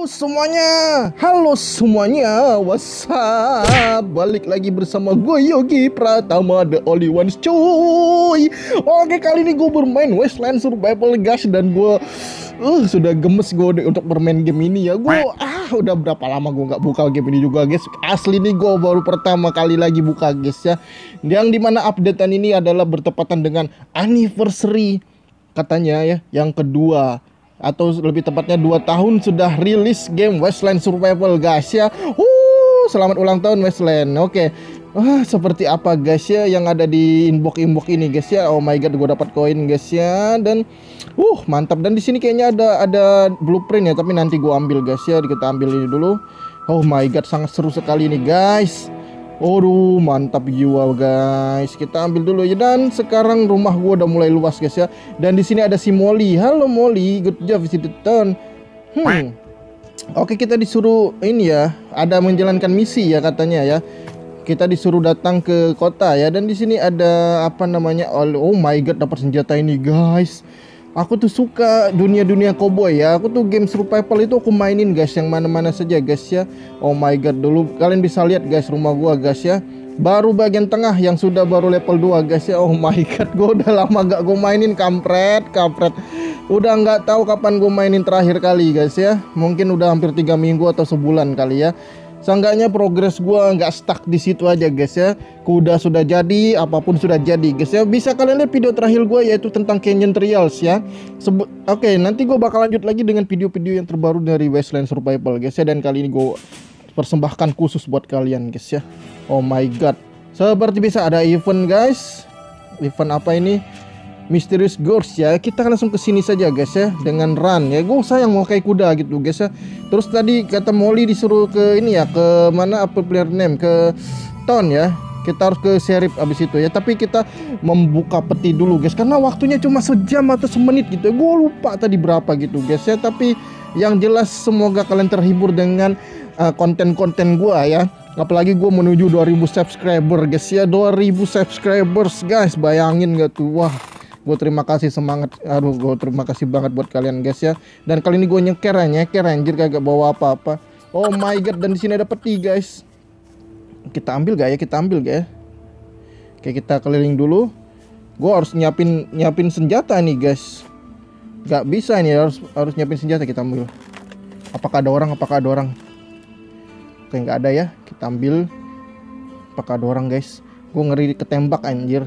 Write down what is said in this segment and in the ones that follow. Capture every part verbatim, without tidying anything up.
semuanya, halo semuanya, what's up? Balik lagi bersama gue Yogi Pratama, the only ones cuy. Oke, kali ini gue bermain Wasteland Survival guys. Dan gue uh, sudah gemes gue untuk bermain game ini ya. Gue ah udah berapa lama gue nggak buka game ini juga guys. Asli nih gue baru pertama kali lagi buka guys ya. Yang dimana updatean ini adalah bertepatan dengan anniversary katanya ya, yang kedua, atau lebih tepatnya dua tahun sudah rilis game Wasteland Survival guys ya. Uh, selamat ulang tahun Wasteland. Oke. Ah, seperti apa guys ya yang ada di inbox-inbox ini guys ya. Oh my god, gue dapat koin guys ya. Dan uh mantap. Dan di sini kayaknya ada ada blueprint ya, tapi nanti gue ambil guys ya. Kita ambil ini dulu. Oh my god, sangat seru sekali nih guys. Aduh, mantap jiwa guys. Kita ambil dulu ya. Dan sekarang rumah gua udah mulai luas guys ya. Dan di sini ada si Molly. Halo Molly, good job visit the town. Hmm. Oke, kita disuruh ini ya, ada menjalankan misi ya katanya ya. Kita disuruh datang ke kota ya. Dan di sini ada apa namanya? Oh my god, dapat senjata ini guys. Aku tuh suka dunia-dunia cowboy ya. Aku tuh game survival itu aku mainin guys, yang mana-mana saja guys ya. Oh my god, dulu kalian bisa lihat guys rumah gua guys ya. Baru bagian tengah yang sudah baru level dua guys ya. Oh my god, gua udah lama gak gua mainin, kampret, kampret. Udah nggak tahu kapan gua mainin terakhir kali guys ya. Mungkin udah hampir tiga minggu atau sebulan kali ya. Seenggaknya progres gua nggak stuck di situ aja guys ya. Kuda sudah jadi, apapun sudah jadi guys ya. Bisa kalian lihat video terakhir gua yaitu tentang Canyon Trials ya. Oke, okay, nanti gua bakal lanjut lagi dengan video-video yang terbaru dari Wasteland Survival guys ya. Dan kali ini gua persembahkan khusus buat kalian guys ya. Oh my god, seperti bisa ada event guys. Event apa ini? Mysterious Ghost ya. Kita langsung ke sini saja guys ya dengan run ya. Gue sayang mau kayak kuda gitu guys ya. Terus tadi kata Molly disuruh ke ini ya, ke mana, apa player name, ke town ya. Kita harus ke sheriff abis itu ya. Tapi kita membuka peti dulu guys, karena waktunya cuma sejam atau semenit gitu. Gue lupa tadi berapa gitu guys ya. Tapi yang jelas semoga kalian terhibur dengan konten-konten uh, gue ya. Apalagi gue menuju dua ribu subscriber guys ya. Dua ribu subscribers guys, bayangin gak tuh. Wah, gue terima kasih semangat. Aduh, gue terima kasih banget buat kalian guys ya. Dan kali ini gue nyeker nyeker anjir, kagak bawa apa-apa. Oh my god, dan di sini ada peti guys. Kita ambil gak ya? Kita ambil gak ya? Oke, kita keliling dulu. Gue harus nyiapin nyiapin senjata nih guys. Gak bisa ini, harus harus nyiapin senjata. Kita ambil. Apakah ada orang? Apakah ada orang? Oke, nggak ada ya. Kita ambil. Apakah ada orang guys? Gue ngeri ketembak anjir.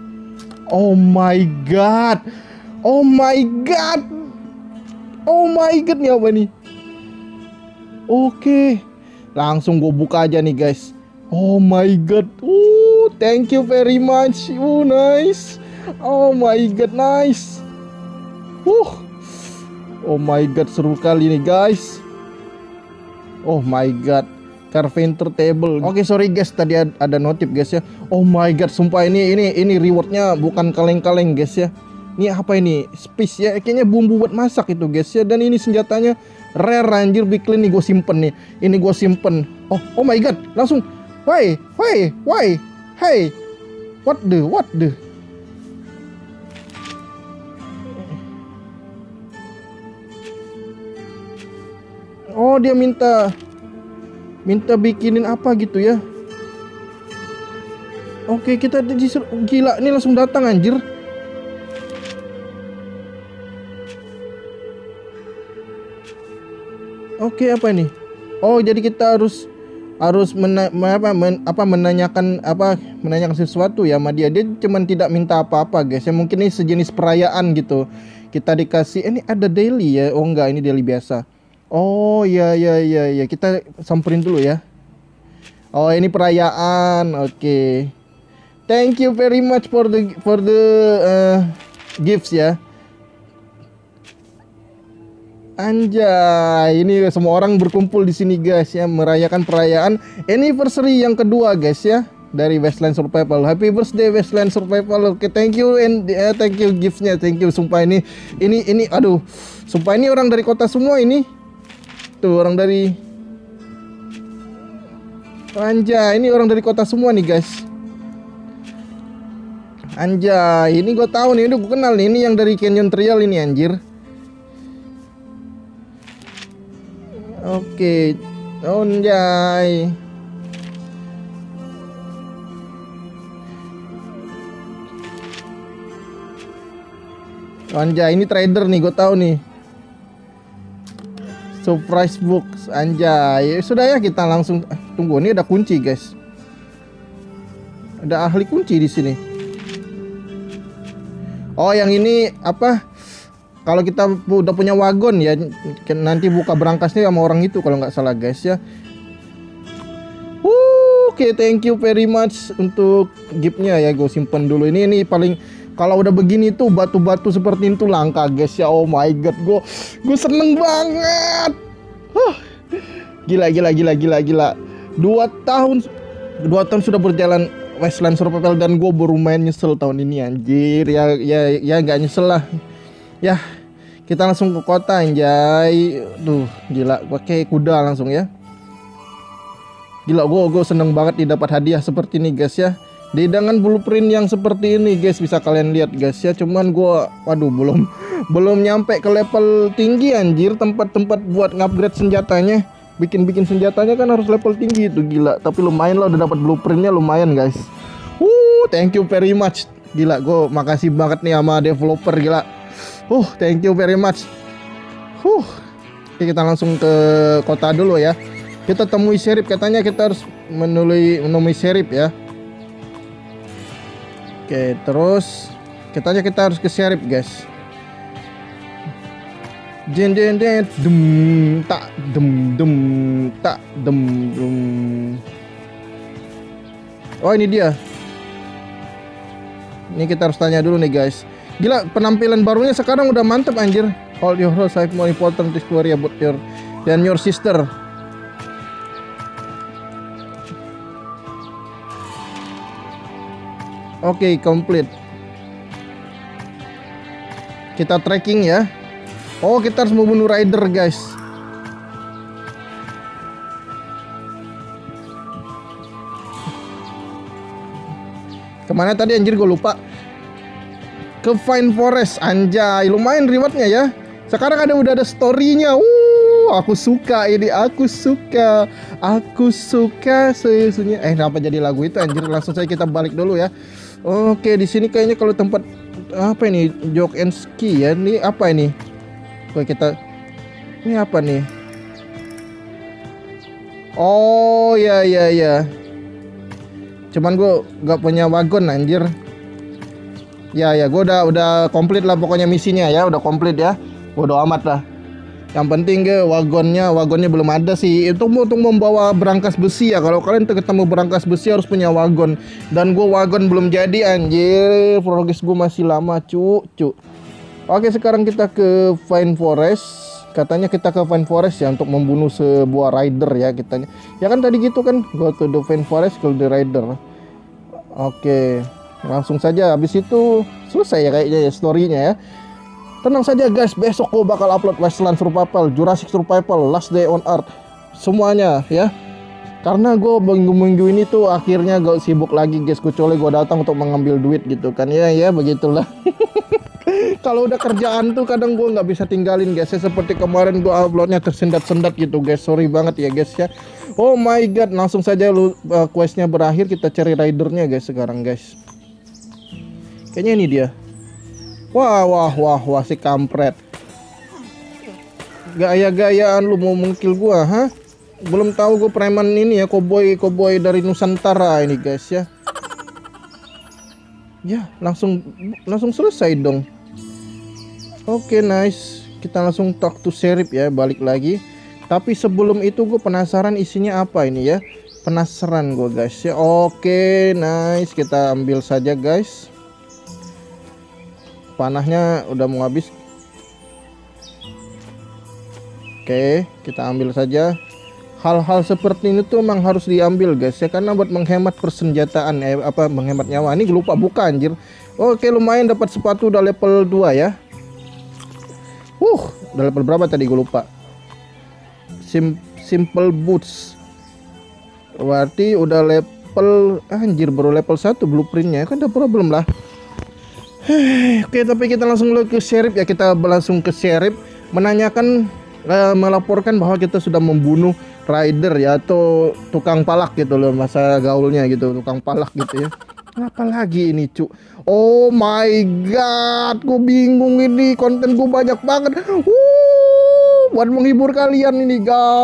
Oh my god. Oh my god. Oh my god, nih apa nih? Oke, langsung gue buka aja nih guys. Oh my god. Uh, thank you very much. Uh, nice. Oh my god, nice. Uh. Oh my god, seru kali nih guys. Oh my god, Carpenter table. Oke, okay, sorry guys, tadi ada, ada notif guys ya. Oh my god, sumpah ini ini ini rewardnya bukan kaleng-kaleng guys ya. Ini apa ini? Spice ya, kayaknya bumbu buat masak itu guys ya. Dan ini senjatanya rare anjir, bikin nih gue simpen nih. Ini gue simpen. Oh, oh my god, langsung. Why, why, why, hey, what the, what the? Oh, dia minta minta bikinin apa gitu ya. Oke, kita gila, ini langsung datang anjir. Oke, apa ini? Oh, jadi kita harus harus mena, apa, men, apa menanyakan apa menanyakan sesuatu ya sama dia. Dia cuman tidak minta apa-apa guys ya. Mungkin ini sejenis perayaan gitu. Kita dikasih, ini ada daily ya. Oh enggak, ini daily biasa. Oh ya ya ya ya, kita samperin dulu ya. Oh, ini perayaan. Oke. Okay. Thank you very much for the for the uh, gifts ya. Anjay, ini semua orang berkumpul di sini guys ya, merayakan perayaan anniversary yang kedua guys ya dari Wasteland Survival. Happy birthday Wasteland Survival. Oke, okay, thank you and uh, thank you giftsnya, thank you. Sumpah ini ini ini aduh, sumpah ini orang dari kota semua ini. Tuh orang dari Anjay, ini orang dari kota semua nih guys. Anjay, ini gue tahu nih, udah gue kenal nih. Ini yang dari Canyon Trial ini anjir. Oke, onjay. Anjay, ini trader nih, gue tahu nih. Surprise books, anjay. Sudah ya, kita langsung tunggu. Ini ada kunci, guys. Ada ahli kunci di sini. Oh, yang ini apa? Kalau kita udah punya wagon ya, nanti buka berangkasnya sama orang itu kalau nggak salah, guys ya. Oke, okay, thank you very much untuk giftnya ya. Gue simpen dulu. Ini ini paling kalau udah begini tuh batu-batu seperti itu langka, guys ya. Oh my god, gue gue seneng banget. Huh. Gila gila gila gila gila. Dua tahun dua tahun sudah berjalan Wasteland Survival dan gue baru main nyesel tahun ini, anjir. Ya ya ya nggak nyesel lah. Ya, kita langsung ke kota, anjay. Duh, gila, pakai kuda langsung ya. Gila, gue gue seneng banget didapat hadiah seperti ini, guys ya. Di dengan blueprint yang seperti ini, guys, bisa kalian lihat, guys ya. Cuman gue, waduh, belum belum nyampe ke level tinggi, anjir. Tempat-tempat buat ngupgrade senjatanya, bikin-bikin senjatanya kan harus level tinggi itu, gila. Tapi lumayan lah, udah dapat blueprintnya lumayan, guys. Uh, thank you very much. Gila, gue makasih banget nih sama developer, gila. Uh, thank you very much. Huh. Oke, kita langsung ke kota dulu ya. Kita temui sheriff, katanya kita harus menemui menemui sheriff ya. Oke, terus katanya kita harus ke sheriff, guys. Jen jen jen dum tak dum dum tak dum dum. Oh, ini dia. Ini kita harus tanya dulu nih, guys. Gila, penampilan barunya sekarang udah mantep, anjir. All your roles have more important to worry about your than your sister. Oke, okay, complete. Kita tracking ya. Oh, kita harus membunuh rider, guys. Kemana tadi, anjir, gue lupa. Ke Fine Forest, anjay. Lumayan rewardnya ya. Sekarang ada udah ada storynya. Uh, aku suka ini, aku suka, aku suka sesungguhnya. Eh, kenapa jadi lagu itu, anjir? Langsung saja kita balik dulu ya. Oke, di sini kayaknya kalau tempat apa ini, jog and ski ya. Ini apa ini? Oke, kita ini apa nih? Oh ya ya ya. Cuman gue gak punya wagon, anjir. Ya ya, gue udah udah komplit lah pokoknya misinya ya, udah komplit ya. Bodo amat lah. Yang penting ke wagonnya, wagonnya belum ada sih. Itu untuk membawa berangkas besi ya. Kalau kalian ketemu berangkas besi harus punya wagon. Dan gue wagon belum jadi, anjir. Progres gue masih lama, cu, cu. Oke, sekarang kita ke Fine Forest. Katanya kita ke Fine Forest ya untuk membunuh sebuah rider ya kitanya. Ya kan tadi gitu kan, go to the Fine Forest, kill the rider. Oke, langsung saja. Habis itu selesai ya kayaknya ya story-nya ya. Tenang saja, guys, besok gue bakal upload Wasteland Survival, Jurassic Survival, Last Day on Earth, semuanya ya. Karena gue minggu-minggu ini tuh akhirnya gak sibuk lagi, guys, kecuali gue datang untuk mengambil duit gitu kan. Ya ya begitulah. Kalau udah kerjaan tuh kadang gue nggak bisa tinggalin, guys ya. Seperti kemarin gue uploadnya tersendat-sendat gitu, guys. Sorry banget ya, guys ya. Oh my god, langsung saja lu uh, questnya berakhir, kita cari ridernya, guys, sekarang, guys. Kayaknya ini dia. Wah wah wah wah si kampret. Gaya-gayaan lu mau mengkill gua, ha? Belum tahu gue preman ini ya, koboi koboi dari Nusantara ini, guys ya. Ya, langsung langsung selesai dong. Oke, okay, nice. Kita langsung talk to sheriff ya, balik lagi. Tapi sebelum itu gue penasaran isinya apa ini ya. Penasaran gue, guys ya. Oke, okay, nice. Kita ambil saja, guys. Panahnya udah mau habis. Oke, kita ambil saja. Hal-hal seperti ini tuh emang harus diambil, guys ya, karena buat menghemat persenjataan, eh, apa menghemat nyawa. Ini lupa buka, anjir. Oke, lumayan dapat sepatu udah level dua ya. Uh, udah level berapa tadi gue lupa. Sim simple boots. Berarti udah level, anjir, baru level satu blueprintnya. Kan ada problem lah. Oke, tapi kita langsung ke sheriff ya. Kita langsung ke sheriff menanyakan uh, melaporkan bahwa kita sudah membunuh rider ya, atau tukang palak gitu loh, masa gaulnya gitu, tukang palak gitu ya. Apa lagi ini cu? Oh my god, gue bingung ini, konten gue banyak banget. Wuh, buat menghibur kalian ini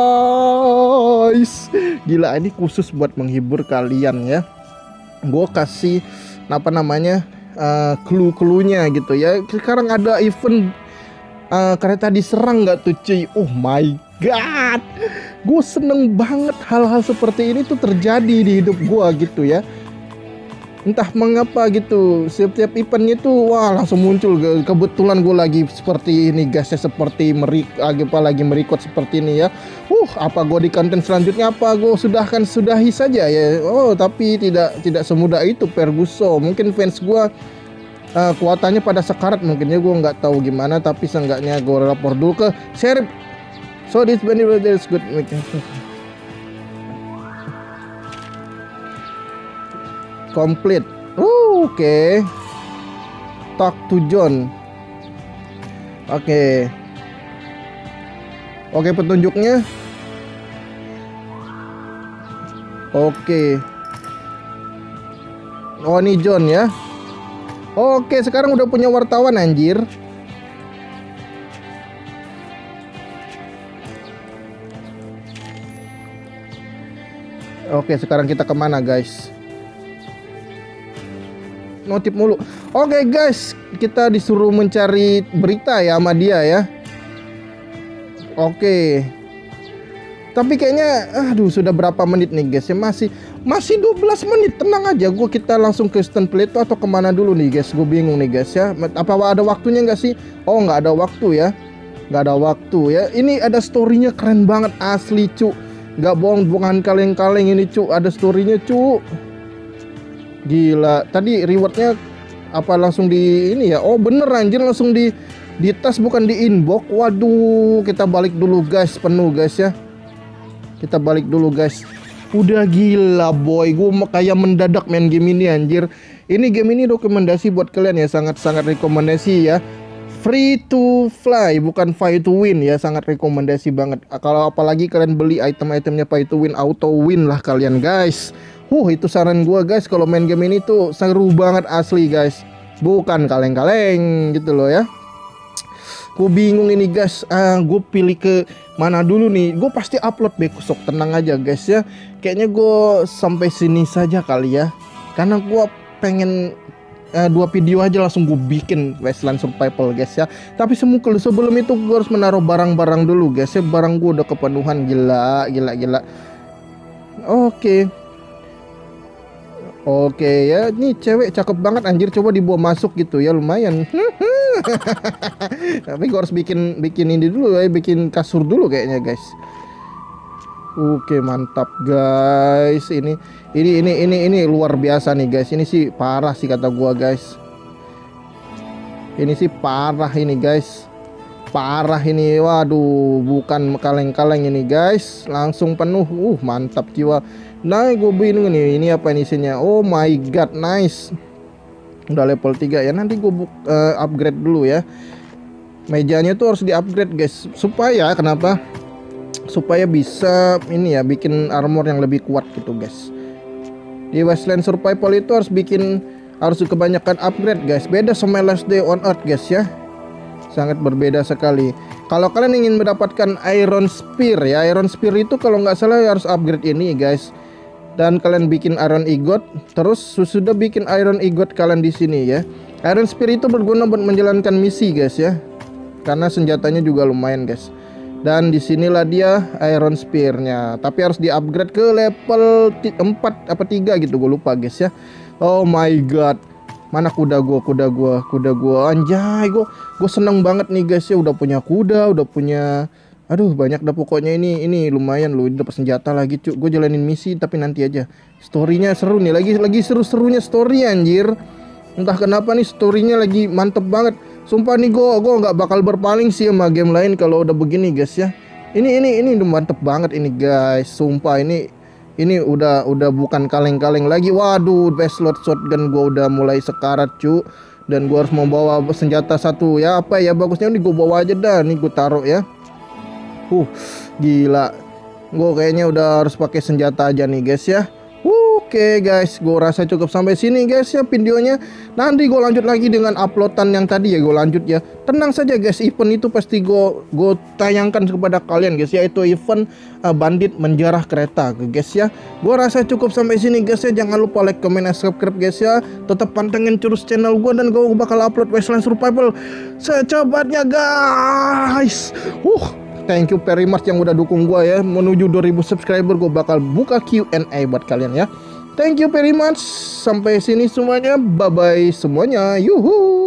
guys. Gila, ini khusus buat menghibur kalian ya. Gue kasih apa namanya uh, clue-cluenya gitu ya. Sekarang ada event uh, kereta diserang nggak tuh cuy? Oh my god, gue seneng banget hal-hal seperti ini tuh terjadi di hidup gue gitu ya. Entah mengapa gitu, setiap eventnya tuh wah langsung muncul. Kebetulan gue lagi seperti ini guys ya, seperti merik apa lagi merecord seperti ini ya. Uh, apa gue di konten selanjutnya apa gue sudahkan sudahi saja ya. Oh, tapi tidak tidak semudah itu Ferguson. Mungkin fans gue uh, kuatannya pada sekarat mungkin ya, gue nggak tahu gimana, tapi seenggaknya gue lapor dulu ke Sheriff. So this very is good. Complete. Uh, oke. Okay. Talk to John. Oke. Okay. Oke, okay, petunjuknya. Oke. Okay. Oh, ini John ya. Oke, okay, sekarang udah punya wartawan anjir. Oke, okay, sekarang kita kemana guys? Notif mulu. Oke okay, guys, kita disuruh mencari berita ya sama dia ya. Oke okay. Tapi kayaknya aduh sudah berapa menit nih guys ya, masih masih dua belas menit. Tenang aja, gua kita langsung ke Stone Plateau atau kemana dulu nih guys. Gue bingung nih guys ya. Apa ada waktunya nggak sih? Oh nggak ada waktu ya. Nggak ada waktu ya. Ini ada storynya keren banget asli cu. Nggak bohong, bukan kaleng-kaleng ini cu. Ada storynya cu. Gila, tadi rewardnya apa langsung di ini ya? Oh bener anjir, langsung di di tas bukan di inbox. Waduh, kita balik dulu guys, penuh guys ya. Kita balik dulu guys. Udah gila boy, gue kayak mendadak main game ini anjir. Ini game ini rekomendasi buat kalian ya, sangat-sangat rekomendasi ya. Free to fly, bukan fly to win ya, sangat rekomendasi banget. Kalau apalagi kalian beli item-itemnya fly to win, auto win lah kalian guys. Huh, itu saran gue guys, kalau main game ini tuh seru banget asli guys. Bukan kaleng-kaleng gitu loh ya. Gue bingung ini guys, ah, gue pilih ke mana dulu nih. Gue pasti upload besok, tenang aja guys ya. Kayaknya gue sampai sini saja kali ya. Karena gue pengen uh, dua video aja langsung gue bikin Wasteland Survival guys ya. Tapi semua sebelum itu gue harus menaruh barang-barang dulu guys ya. Barang gue udah kepenuhan, gila, gila, gila. Oke. Okay. Oke ya, ini cewek cakep banget anjir, coba dibawa masuk gitu ya, lumayan. Tapi gue harus bikin bikin ini dulu ya, bikin kasur dulu kayaknya guys. Oke, mantap guys. Ini ini ini ini ini luar biasa nih guys. Ini sih parah sih kata gua guys. Ini sih parah ini guys. Parah ini. Waduh, bukan kaleng-kaleng ini guys. Langsung penuh. Uh, mantap jiwa. Nah, gue bingung nih, ini apa ini isinya? Oh my god, nice. Udah level tiga ya. Nanti gue uh, upgrade dulu ya. Mejanya tuh harus di-upgrade guys. Supaya kenapa? Supaya bisa ini ya, bikin armor yang lebih kuat gitu guys. Di Wasteland Survival itu harus bikin, harus kebanyakan upgrade guys. Beda sama Last Day on Earth guys ya. Sangat berbeda sekali. Kalau kalian ingin mendapatkan Iron Spear ya, Iron Spear itu kalau nggak salah harus upgrade ini guys. Dan kalian bikin Iron Ingot, terus sudah bikin Iron Ingot kalian di sini ya. Iron Spear itu berguna buat menjalankan misi guys ya. Karena senjatanya juga lumayan guys. Dan disinilah dia Iron Spear-nya. Tapi harus di-upgrade ke level empat apa tiga gitu, gue lupa guys ya. Oh my god. Mana kuda gua, kuda gua, kuda gua. Anjay, gua gua seneng banget nih guys ya, udah punya kuda, udah punya, aduh banyak dah pokoknya. Ini ini lumayan loh, dapat senjata lagi cuy. Gue jalanin misi tapi nanti aja. Storynya seru nih, lagi lagi seru-serunya story anjir. Entah kenapa nih storynya lagi mantep banget. Sumpah nih, gue gue nggak bakal berpaling sih sama game lain kalau udah begini guys ya. Ini ini ini udah mantep banget ini guys. Sumpah ini ini udah udah bukan kaleng-kaleng lagi. Waduh, best slot shotgun gue udah mulai sekarat cu. Dan gue harus membawa senjata satu ya. Apa ya bagusnya, ini gue bawa aja dah. Nih gue taruh ya. Huh, gila. Gue kayaknya udah harus pakai senjata aja nih guys ya. Oke guys, gue rasa cukup sampai sini guys ya videonya. Nanti gue lanjut lagi dengan uploadan yang tadi ya, gue lanjut ya. Tenang saja guys, event itu pasti gue gue tayangkan kepada kalian guys ya. Itu event uh, bandit menjarah kereta guys ya. Gue rasa cukup sampai sini guys ya. Jangan lupa like, comment, dan subscribe guys ya. Tetap pantengin terus channel gue, dan gue bakal upload Wasteland Survival secepatnya guys. Uh Thank you very much yang udah dukung gue ya. Menuju dua ribu subscriber gue bakal buka Q and A buat kalian ya. Thank you very much. Sampai sini semuanya. Bye bye semuanya. Yuhu.